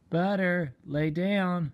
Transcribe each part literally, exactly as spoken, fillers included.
Butter, lay down.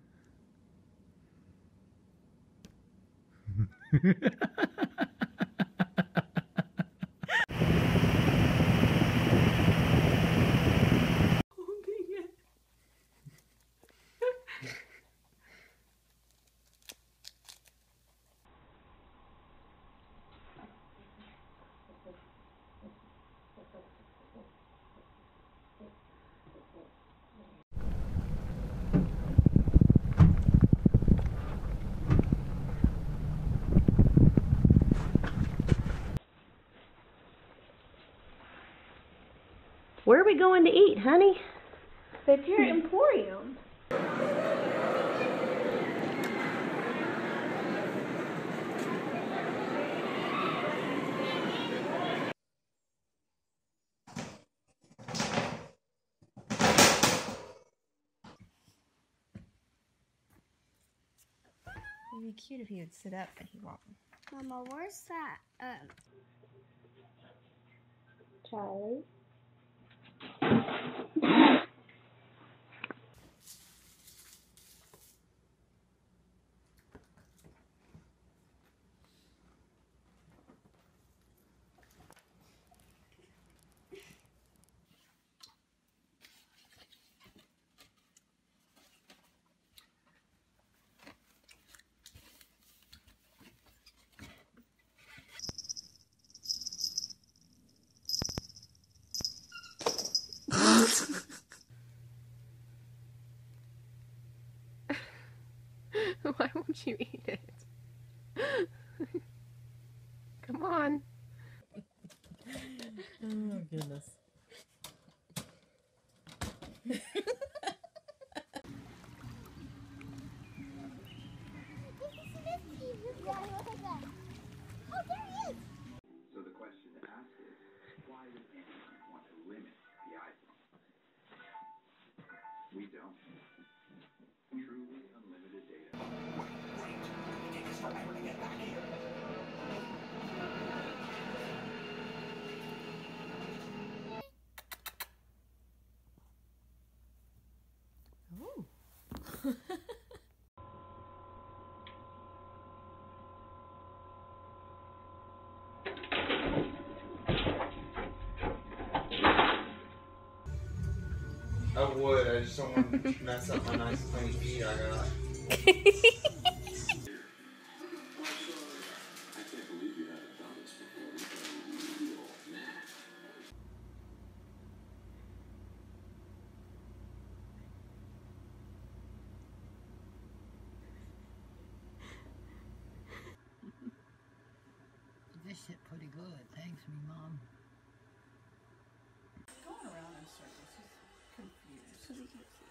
Where are we going to eat, honey? The Parrot Emporium. It'd be cute if he would sit up, but he won't. Mama, where's that? Um, Charlie. Why won't you eat it? Come on. Oh, goodness. So the question to ask is, why would anyone want to limit the iPhone? We don't. Truly unlimited data. Wait, wait. Take us forever to get back here. Oh. I would, I just don't want to mess up my nice clean feet I got. This shit pretty good. Thanks, me mom. Going around in circles. He's confused.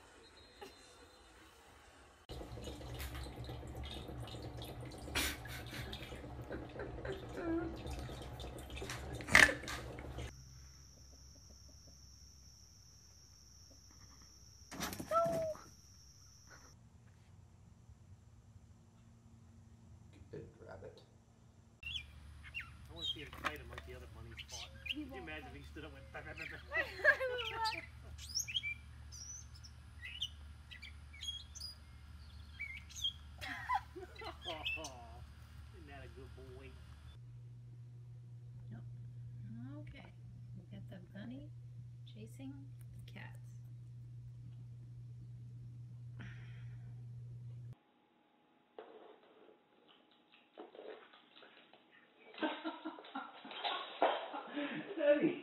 Good rabbit. I want to see him fight him like the other bunnies fought. Can you imagine if he stood up and went bah, bah, bah, bah. Oh, isn't that a good boy? Okay. We got the bunny chasing the cats. Daddy.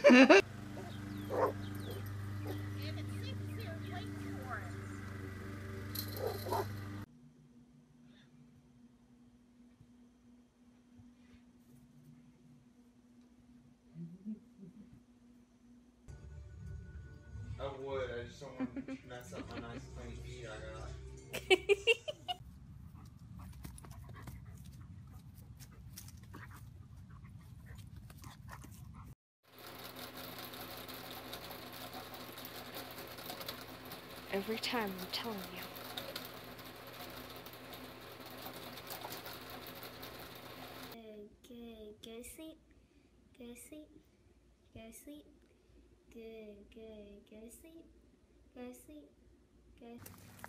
I would, I just don't want to mess up my nice clean feet I got. Every time, I'm telling you. Good, good. Go to sleep. Go to sleep. Go to sleep. Good, good. Go to sleep. Go to sleep. Go.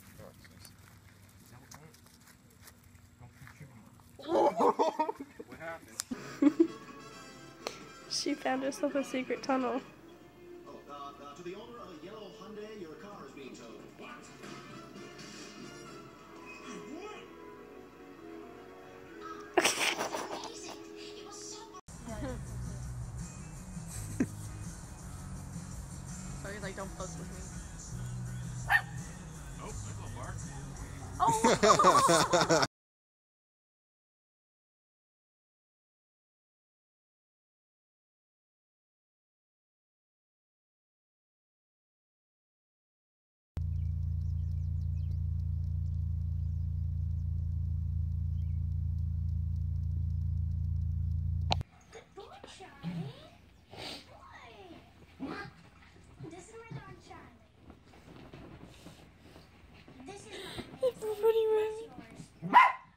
What happened? She found herself a secret tunnel. Oh, uh, uh, to the owner of a yellow Hyundai, your car is being towed. What? So he's like, don't fuck with me. Oh, there's a little bark. Oh! This is my dog Charlie. This is my Everybody ran. yours.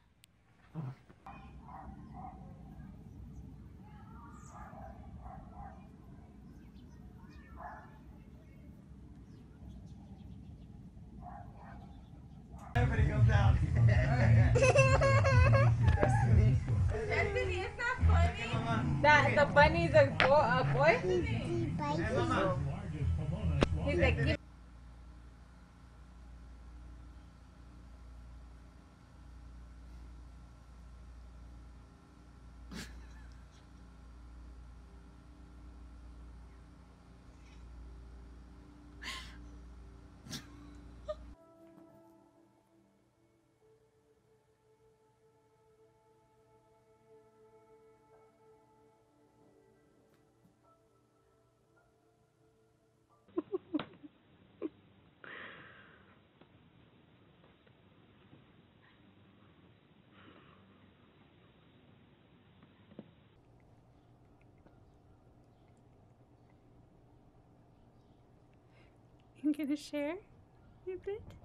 Everybody comes down. That the bunny's a, bo a boy? He's like, give You gonna share a bit?